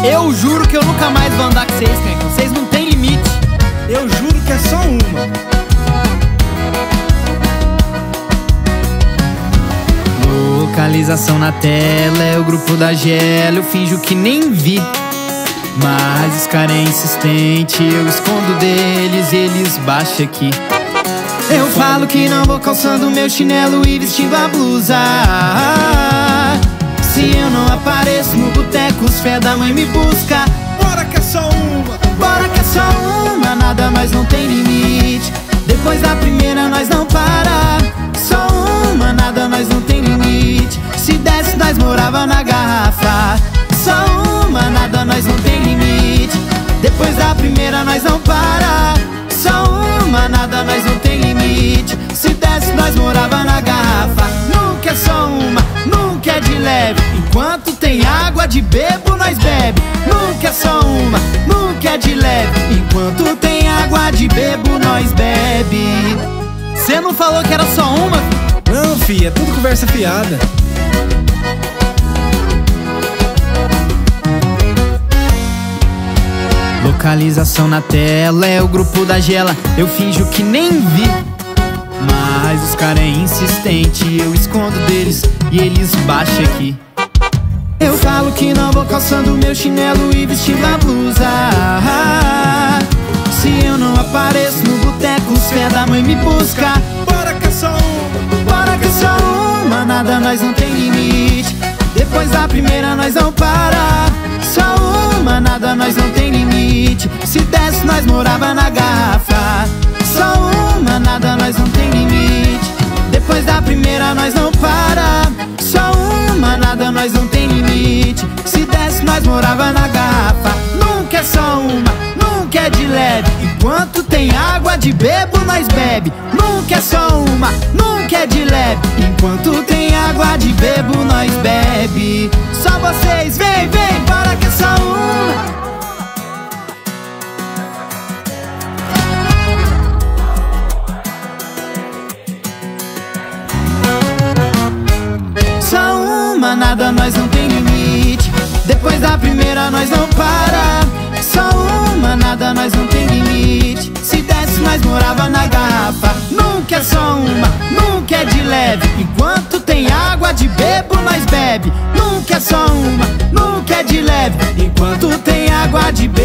Eu juro que eu nunca mais vou andar com vocês, Clencão. Vocês não tem limite. Eu juro que é só uma. Localização na tela, é o grupo da Gela. Eu finjo que nem vi, mas os cara é insistente. Eu escondo deles e eles baixam aqui. Eu falo que não vou calçando meu chinelo e vestindo a blusa. Se eu não apareço no boteco, os fé da mãe me busca. Bora que é só uma. Bora que é só uma, nada mais não tem limite. Depois da primeira nós não para. Só uma, nada mais não tem limite. Se desse nós morava na garrafa. Só uma, nada nós não tem limite. Depois da primeira nós não para. Só uma, nada nós não tem limite. Se desse nós morava na garrafa. Nunca é só uma, nunca é de leve. Enquanto tem água de bebo nós bebe. Nunca é só uma, nunca é de leve. Enquanto tem água de bebo nós bebe. Cê não falou que era só uma? Não, fia, é tudo conversa fiada. Localização na tela, é o grupo da Gela. Eu finjo que nem vi, mas os cara é insistente. Eu escondo deles e eles baixam aqui. Eu falo que não vou calçando meu chinelo e vestindo a blusa. Se eu não apareço no boteco, os fé da mãe me busca. Bora que é só uma. Bora que é só uma, nada nós não tem limite. Depois da primeira nós não para. Só uma, nada nós não tem limite. Se desse nós morava na garrafa. Só uma, nada nós não tem limite. Depois da primeira nós não para. Só uma, nada nós não tem limite. Se desse nós morava na garrafa. Nunca é só uma, nunca é de leve. Enquanto tem água de bebo nós bebe. Nunca é só uma, nunca é de leve. Enquanto tem água de bebo nós bebe. Só vocês, vem, vem, bora que é só uma. Só uma, nada nós não tem limite. Depois da primeira nós não para. Só uma, nada nós não tem limite. Se desse nós morava na garrafa. Nunca é só uma, nunca é de leve. Enquanto tem água de bebo nós bebe. Nunca é só uma, nunca é de leve. Enquanto tem água de bebo